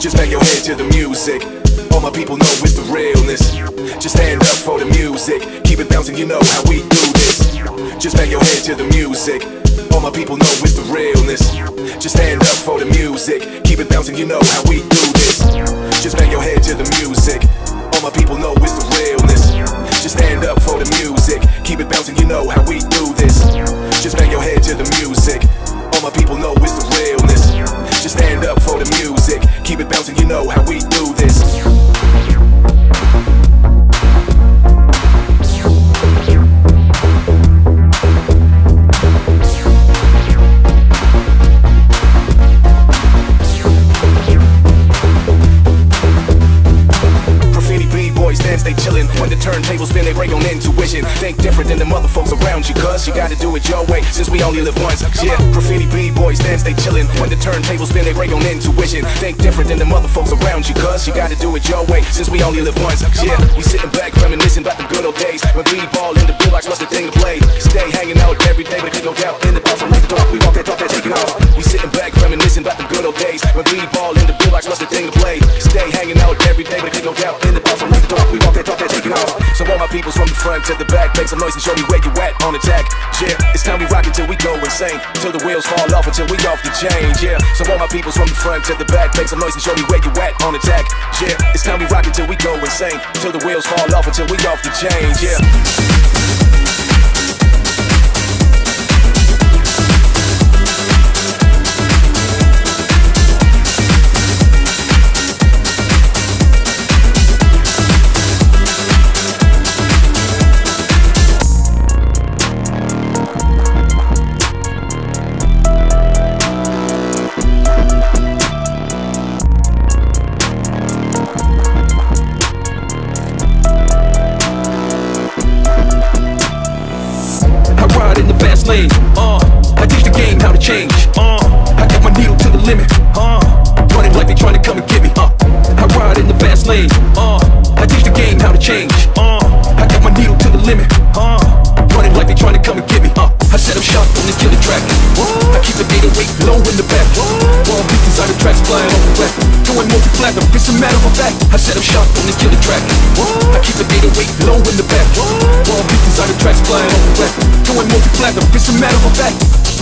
Just bang your head to the music. All my people know it's the realness. Just stand up for the music. Keep it bouncing, you know how we do this. Just bang your head to the music. All my people know it's the realness. Just stand up for the music. Keep it bouncing, you know how we do this. Just bang your head to the music. All my people know it's the realness. Just stand up for the music. Keep it bouncing, you know how we do this. Just bang your head to the music. All my people know it's the realness. Just stand up for the music. Keep it bouncing, you know how we do this. They chillin'. When the turntables spin, they break on intuition. Think different than the mother folks around you, cuz you gotta do it your way, since we only live once. Yeah, graffiti B-boys dance, they chillin'. When the turntables spin, they break on intuition. Think different than the mother folks around you, cuz you gotta do it your way, since we only live once. Yeah, we sitting back reminiscing about the good old days when B-ball in the boombox was the thing to play. Stay hanging out every day, but there's no doubt in the bar from the talk. We walk that talk, that take it off. We sitting back reminiscing about the good old days when B-ball in the boombox was the thing to play. Stay hanging out every day, but there's no doubt in the bar from the talk. We walk that talk, that take it off. So all my peoples from the front to the back, make some noise and show me where you at on attack. Yeah, it's time we rock until we go insane, till the wheels fall off, until we off the chain. Yeah, so all my peoples from the front to the back, make some noise and show me where you at on attack. Yeah, it's time we rock until we go insane, till the wheels fall off, until we off the chain. Yeah. Lane, I teach the game how to change. I got my needle to the limit. Running like they trying to come and get me. I ride in the fast lane. I teach the game how to change. I got my needle to the limit. Running like they trying to come and get me. I set up shop on this killer track. I keep the 808 low in the back. Wall beat designer tracks flying off the rack. Doing multi-platinum, it's a matter of fact. I set up shop on this killer track. I keep the 808 low in the back. Wall beat designer tracks flying off the rack. Doing multi-platinum, it's a matter of fact.